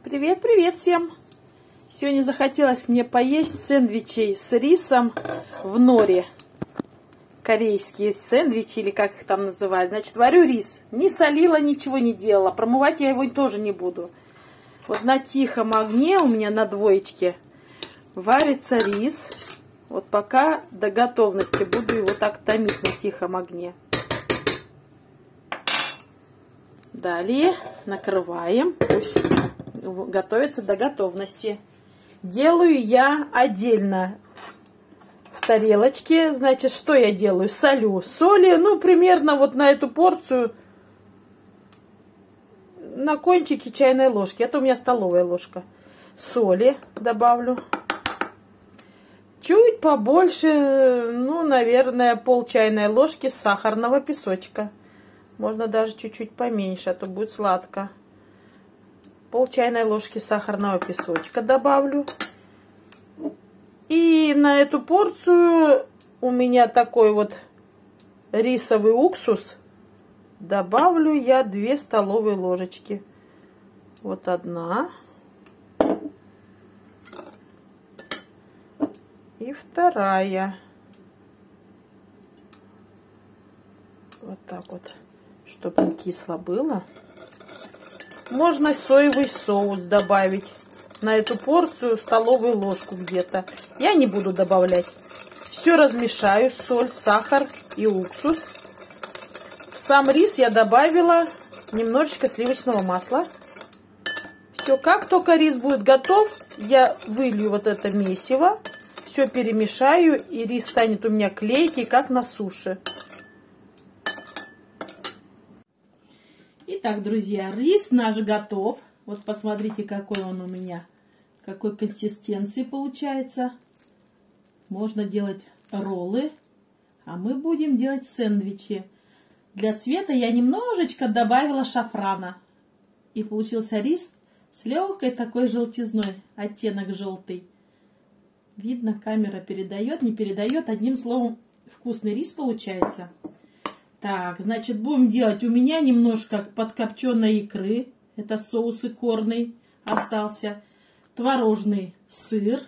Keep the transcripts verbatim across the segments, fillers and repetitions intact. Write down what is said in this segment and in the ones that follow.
Привет, привет всем! Сегодня захотелось мне поесть сэндвичей с рисом в норе. Корейские сэндвичи, или как их там называют. Значит, варю рис. Не солила, ничего не делала. Промывать я его тоже не буду. Вот на тихом огне у меня на двоечке варится рис. Вот пока до готовности буду его так томить на тихом огне. Далее накрываем. Пусть готовится до готовности. Делаю я отдельно в тарелочке. Значит, что я делаю? Солю. Соли, ну, примерно вот на эту порцию на кончике чайной ложки. Это у меня столовая ложка. Соли добавлю. Чуть побольше, ну, наверное, пол чайной ложки сахарного песочка. Можно даже чуть-чуть поменьше, а то будет сладко. Пол чайной ложки сахарного песочка добавлю. И на эту порцию у меня такой вот рисовый уксус. Добавлю я две столовые ложечки. Вот одна. И вторая. Вот так вот, чтобы не кисло было. Можно соевый соус добавить на эту порцию, столовую ложку где-то. Я не буду добавлять. Все размешаю, соль, сахар и уксус. В сам рис я добавила немножечко сливочного масла. Все, как только рис будет готов, я вылью вот это месиво. Все перемешаю, и рис станет у меня клейкий, как на суше. Итак, друзья, рис наш готов. Вот посмотрите, какой он у меня. Какой консистенции получается. Можно делать роллы. А мы будем делать сэндвичи. Для цвета я немножечко добавила шафрана. И получился рис с легкой такой желтизной. Оттенок желтый. Видно, камера передает, не передает. Одним словом, вкусный рис получается. Так, значит, будем делать. У меня немножко подкопченой икры. Это соус икорный остался. Творожный сыр.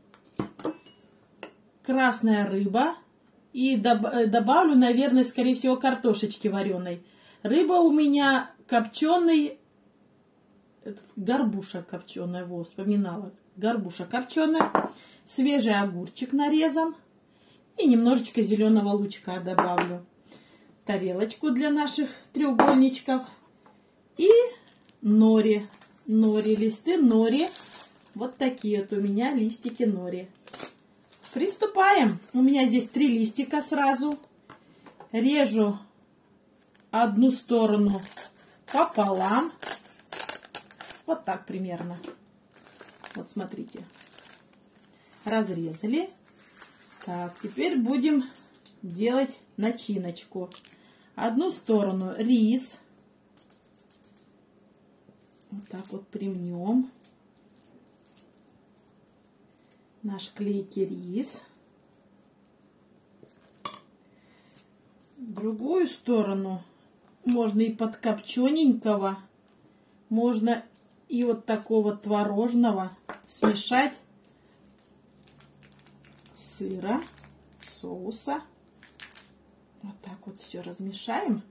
Красная рыба. И добавлю, наверное, скорее всего, картошечки вареной. Рыба у меня копченый. Горбуша копченая. Вот, вспоминала. Горбуша копченая. Свежий огурчик нарезан. И немножечко зеленого лучка добавлю. Тарелочку для наших треугольничков. И нори. Нори, листы нори. Вот такие вот у меня листики нори. Приступаем. У меня здесь три листика сразу. Режу одну сторону пополам. Вот так примерно. Вот смотрите. Разрезали. Так, теперь будем делать начиночку. Одну сторону рис. Вот так вот примнем. Наш клейкий рис. Другую сторону можно и подкопчененького, можно и вот такого творожного смешать сыра, соуса. Вот так вот все размешаем.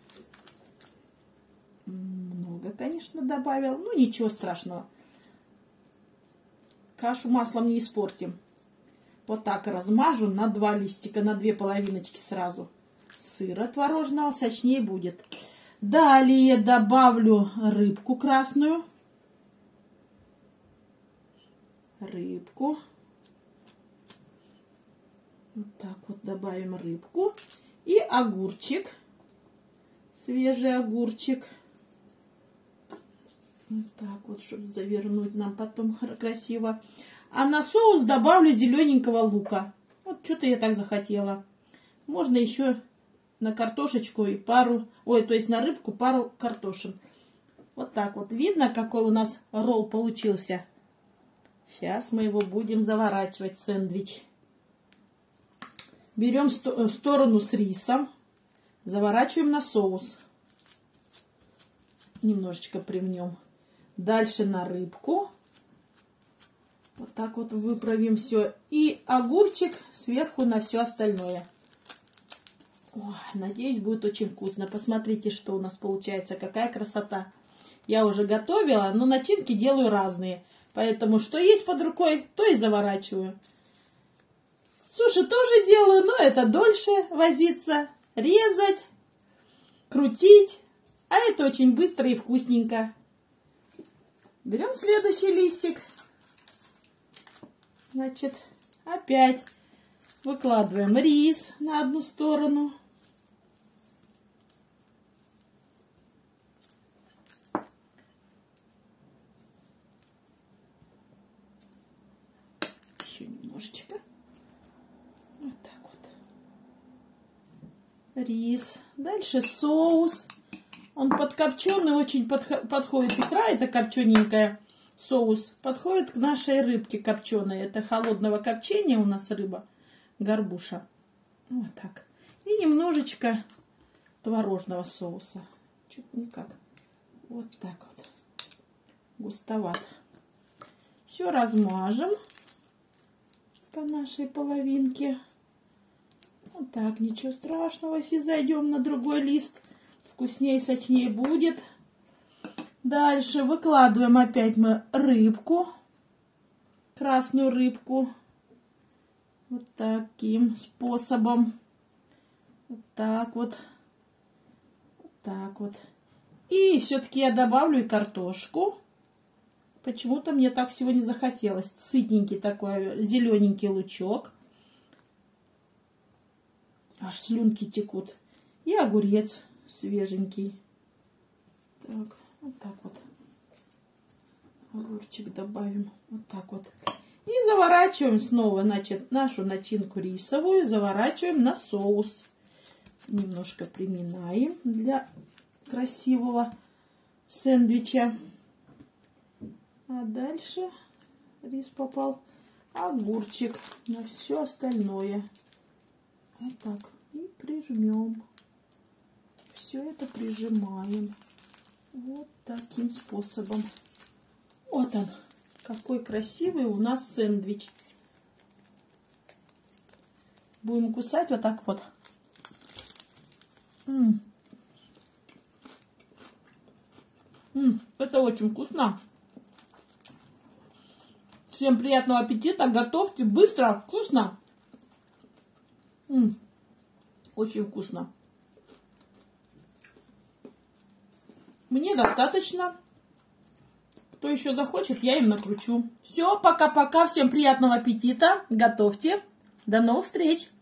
Много, конечно, добавил. Ну, ничего страшного. Кашу маслом не испортим. Вот так размажу на два листика, на две половиночки сразу. Сыра творожного сочнее будет. Далее добавлю рыбку красную. Рыбку. Вот так вот добавим рыбку. И огурчик. Свежий огурчик. Вот так вот, чтобы завернуть нам потом красиво. А на соус добавлю зелененького лука. Вот что-то я так захотела. Можно еще на картошечку и пару... Ой, то есть на рыбку пару картошин. Вот так вот. Видно, какой у нас ролл получился? Сейчас мы его будем заворачивать, сэндвич. Берем сторону с рисом. Заворачиваем на соус. Немножечко привнем. Дальше на рыбку. Вот так вот выправим все. И огурчик сверху на все остальное. Ой, надеюсь, будет очень вкусно. Посмотрите, что у нас получается. Какая красота. Я уже готовила, но начинки делаю разные. Поэтому что есть под рукой, то и заворачиваю. Суши тоже делаю, но это дольше возиться, резать, крутить. А это очень быстро и вкусненько. Берем следующий листик. Значит, опять выкладываем рис на одну сторону. Еще немножечко. Вот так вот. Рис. Дальше соус. Он подкопченый, очень подходит. Икра эта копчененькая. Соус подходит к нашей рыбке копченой. Это холодного копчения у нас рыба. Горбуша. Вот так. И немножечко творожного соуса. Чуть никак. Вот так вот. Густовато. Все размажем по нашей половинке. Вот так. Ничего страшного, если зайдем на другой лист. Вкуснее, сочнее будет. Дальше выкладываем опять мы рыбку. Красную рыбку. Вот таким способом. Вот так вот. Вот так вот. И все-таки я добавлю и картошку. Почему-то мне так сегодня захотелось. Сытненький такой, зелененький лучок. Аж слюнки текут. И огурец свеженький. Так, вот так вот. Огурчик добавим. Вот так вот. И заворачиваем снова, значит, нашу начинку рисовую. Заворачиваем на соус. Немножко приминаем для красивого сэндвича. А дальше рис попал. Огурчик на все остальное. Вот так. И прижмем. Все это прижимаем. Вот таким способом. Вот он. Какой красивый у нас сэндвич. Будем кусать вот так вот. М-м. М-м, это очень вкусно. Всем приятного аппетита. Готовьте быстро, вкусно. М-м, очень вкусно. Мне достаточно. Кто еще захочет, я им накручу. Все, пока-пока. Всем приятного аппетита. Готовьте. До новых встреч.